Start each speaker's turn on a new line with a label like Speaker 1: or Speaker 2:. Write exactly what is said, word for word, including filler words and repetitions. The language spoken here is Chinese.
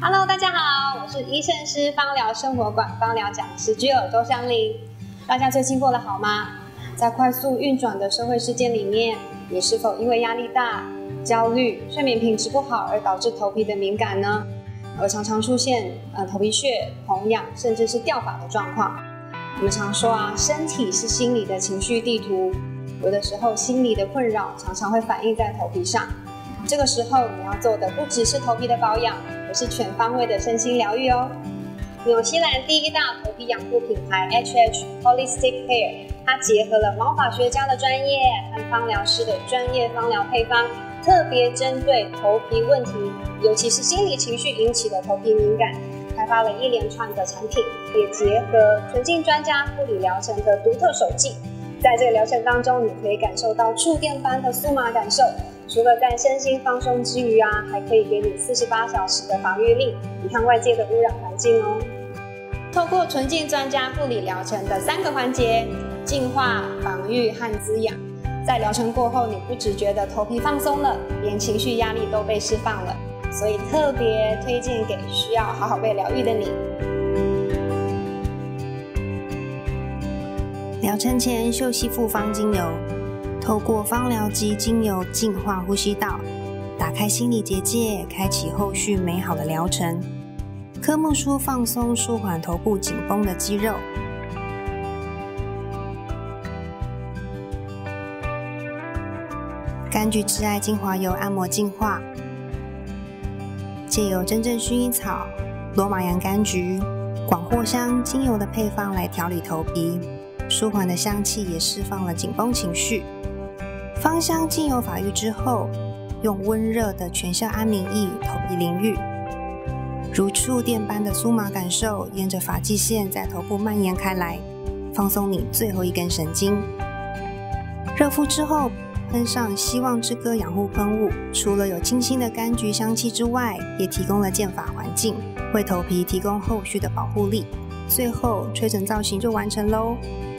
Speaker 1: Hello， 大家好，我是医圣师芳疗生活馆芳疗讲师居尔周香玲。大家最近过得好吗？在快速运转的社会事件里面，你是否因为压力大、焦虑、睡眠品质不好而导致头皮的敏感呢？而常常出现呃头皮屑、红痒，甚至是掉发的状况。我们常说啊，身体是心理的情绪地图，有的时候心理的困扰常常会反映在头皮上。这个时候你要做的不只是头皮的保养，而是全方位的身心疗愈哦。纽西兰第一大头皮养护品牌 H H Holistic Hair， 它结合了毛发学家的专业和芳疗师的专业芳疗配方，特别针对头皮问题，尤其是心理情绪引起的头皮敏感，开发了一连串的产品，也结合纯净专家护理疗程的独特手技。在这个疗程当中，你可以感受到触电般的酥麻感受。除了在身心放松之余啊，还可以给你四十八小时的防御力，抵抗外界的污染环境哦。透过纯净专家护理疗程的三个环节：净化、防御和滋养，在疗程过后，你不只觉得头皮放松了，连情绪压力都被释放了。所以特别推荐给需要好好被疗愈的你。
Speaker 2: 疗程前秀息复方精油，透过芳疗及精油净化呼吸道，打开心理结界，开启后续美好的疗程。科目舒放松舒缓头部紧绷的肌肉。柑橘挚爱精华油按摩净化，借由真正薰衣草、罗马洋甘菊、广藿香精油的配方来调理头皮，舒缓的香气也释放了紧绷情绪。芳香精油发浴之后，用温热的全效安眠液头皮淋浴，如触电般的酥麻感受沿着发际线在头部蔓延开来，放松你最后一根神经。热敷之后，喷上希望之歌养护喷雾，除了有清新的柑橘香气之外，也提供了健发环境，为头皮提供后续的保护力。最后吹整造型就完成咯。